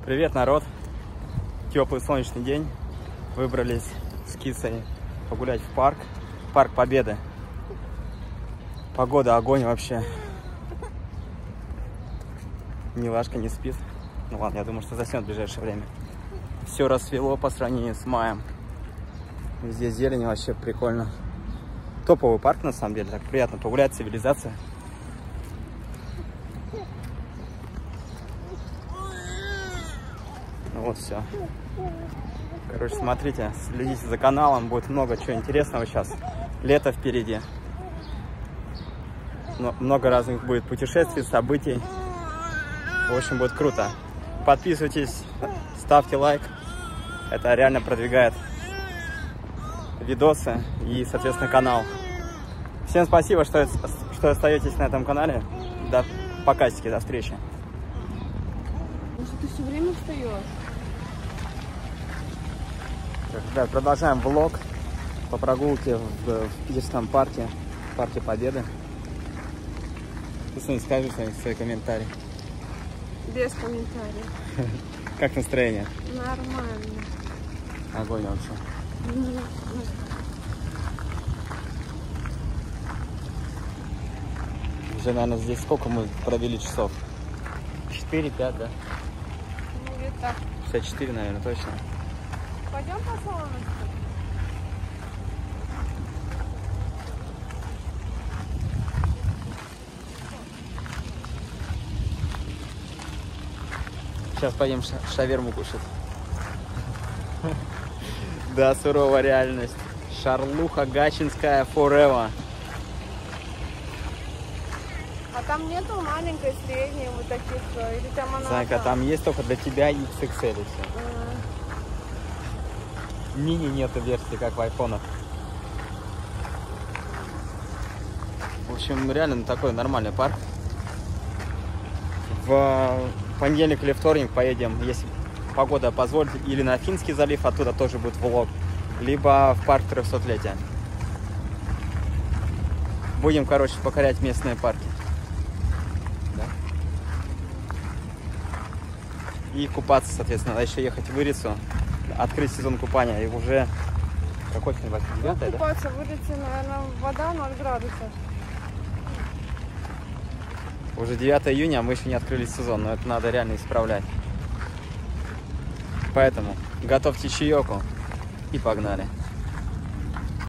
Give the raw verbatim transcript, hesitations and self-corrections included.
Привет, народ! Теплый солнечный день. Выбрались с Кисой погулять в парк. Парк Победы. Погода огонь вообще. Милашка не спит. Ну ладно, я думаю, что заснет в ближайшее время. Все рассвело по сравнению с маем. Здесь зелень, вообще прикольно. Топовый парк, на самом деле. Так приятно погулять, цивилизация. Ну вот все. Короче, смотрите, следите за каналом. Будет много чего интересного сейчас. Лето впереди. Но много разных будет путешествий, событий. В общем, будет круто. Подписывайтесь, ставьте лайк. Это реально продвигает видосы и, соответственно, канал. Всем спасибо, что, что остаетесь на этом канале. До покасики, до встречи. Может, ты все время встаешь? Да, продолжаем влог по прогулке в, в Питерском парке, в парке Победы. Ты что-нибудь скажи, свои комментарии. Без комментариев. Как настроение? Нормально. Огонь вообще. Уже, наверное, здесь сколько мы провели часов? четыре-пять, да? Ну, где-то так. шестьдесят четыре, наверное, точно. Пойдем по салону? Сейчас пойдем шаверму кушать. Да, суровая реальность. Шарлуха гатчинская forever. А там нету маленькой, средней, вот таких, или там она... Зайка, там есть только для тебя икс икс эль и все. А. Мини нету версии, как в айфонах. В общем, реально такой нормальный парк. В понедельник или вторник поедем, если погода позволит, или на Финский залив, оттуда тоже будет влог, либо в парк трехсотлетия. Будем, короче, покорять местные парки. Да. И купаться, соответственно, надо еще ехать в Ирицу, открыть сезон купания, и уже... Какой сегодня? девятое, да? Купаться, в Ирице, наверное, вода ноль градусов. Уже девятое июня, а мы еще не открыли сезон, но это надо реально исправлять. Поэтому готовьте чаеку и погнали.